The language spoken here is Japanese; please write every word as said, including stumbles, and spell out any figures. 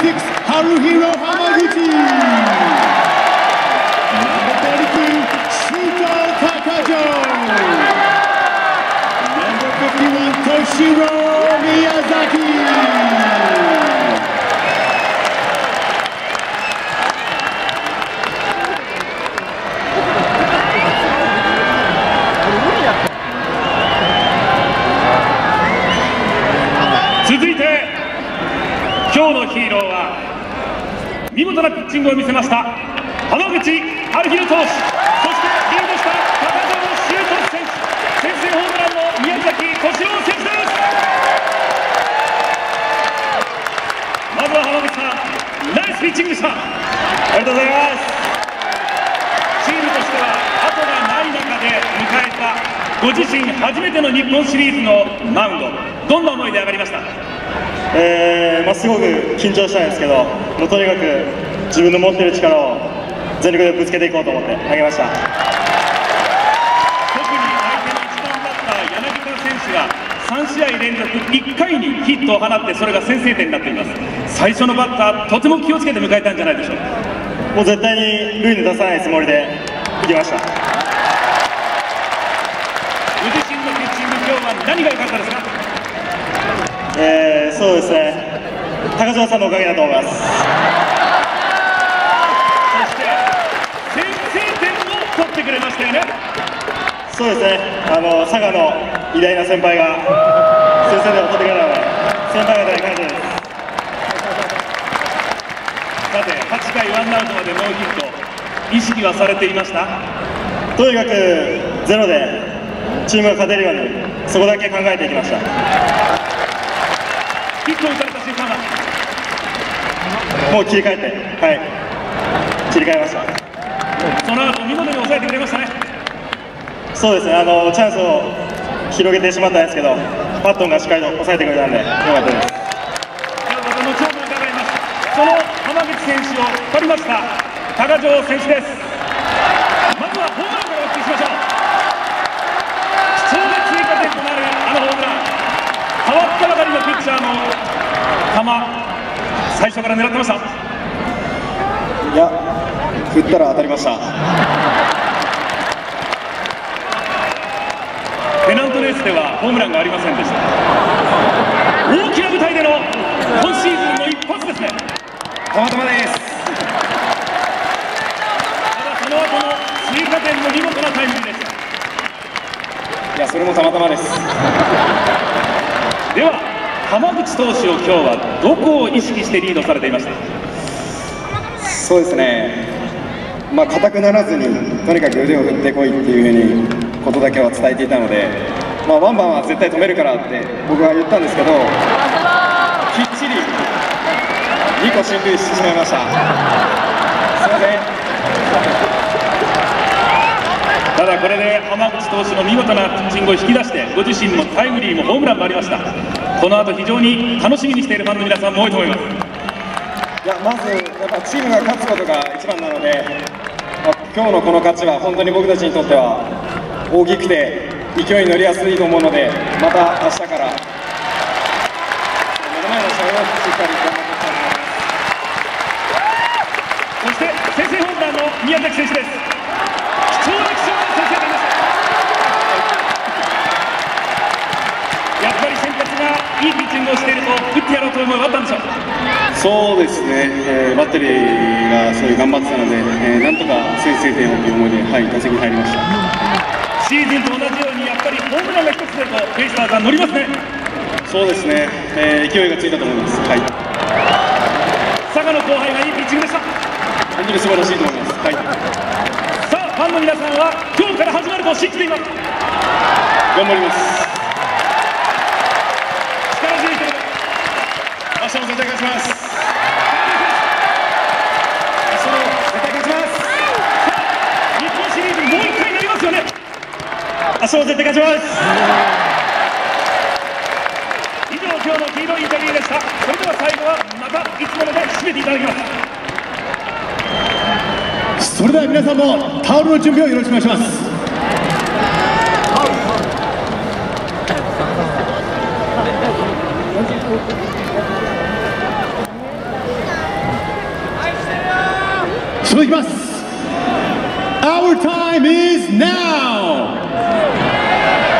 シックス Haruhiro Hamaguchi. Number thirty-two, Shuto Takajo. Number fifty-one, Toshiro Miyazaki. 続いて今日のヒーローは見事なピッチングを見せました浜口春弘投手、そしてリードした高城修斗選手、先制ホームランの宮崎敏郎選手です。まずは浜口さん、ナイスピッチングでした。ありがとうございます。チームとしては後がない中で迎えたご自身初めての日本シリーズのマウンド、どんな思いで上がりました？ えーまあ、すごく緊張したんですけど、もうとにかく自分の持っている力を全力でぶつけていこうと思って投げました。 特に相手のいちばんバッター柳田選手がさん試合連続いっかいにヒットを放って、それが先制点になっています。最初のバッター、とても気をつけて迎えたんじゃないでしょうか。 もう絶対に塁に出さないつもりでいきました。 ご自身のピッチング、今日は何が良かったですか？ えー、そうですね、高城さんのおかげだと思います。 そして先制点も取ってくれましたよね。 そうですね、あの佐賀の偉大な先輩が先制点を取ってくれたので、先輩方に感謝です。 さてはちかいワンアウトまでノーヒット、意識はされていました？ とにかくゼロでチームが勝てるように、そこだけ考えていきました。 ヒットを打たれた瞬間はもう切り替えて、はい、切り替えました。 その後見事に抑えてくれましたね。 そうですね、あのチャンスを広げてしまったんですけど、パットンがしっかりと抑えてくれたんで、よかったです。 ではまた後ほど伺います。その浜口選手を引っ張りました高城選手です。まずはホームランからお聞きしましょう。貴重な追加点となるあのホームラン、変わったばかりのピッチャーの球、最初から狙ってました？ いや、振ったら当たりました。 ペナントレースではホームランがありませんでした。大きな舞台での今シーズンの一発ですね。 たまたまです。 ただその後の追加点も見事なタイムリーでした。 いや、それもたまたまです。 では浜口投手を今日はどこを意識してリードされていました？ そうですね、まあ硬くならずにとにかく腕を振ってこいっていうふうにことだけは伝えていたので、まあ、ワンバンは絶対止めるからって僕は言ったんですけど、きっちりにこ進塁してしまいました。すいません。 ただこれで浜口投手の見事なピッチングを引き出して、ご自身のタイムリーもホームランもありました。この後非常に楽しみにしているファンの皆さんも多いと思います。 いや、まずやっぱチームが勝つことが一番なので、まあ、今日のこの勝ちは本当に僕たちにとっては大きくて勢いに乗りやすいと思うので、また明日から目の前の試合をしっかり頑張っていきたいと思います。 そして先制ホームランの宮崎選手です。貴重な貴重な先制点でした。やっぱり先発がいいピッチングをしていると打ってやろうという思いはあったんでしょう？ そうですね、えー、バッテリーがそういう頑張ってたので、えー、なんとか先制点をという思いで、はい、打席に入りました。 シーズンと同じようにやっぱりホームランが一つ出るとベイスターズは乗りますね。 そうですね、えー、勢いがついたと思います。はい、 佐賀の後輩がいいピッチングでした。 本当に素晴らしいと思います。はい、 さあファンの皆さんは今日から始まると信じています。 頑張ります。 力強いけれど明日も絶対勝ちます。明日も絶対勝ちます。以上、今日の黄色いインタビューでした。それでは最後はまたいつもので締めていただきます。 それでは皆さんもタオルの準備をよろしくお願いします。 続きます。 Our time is now!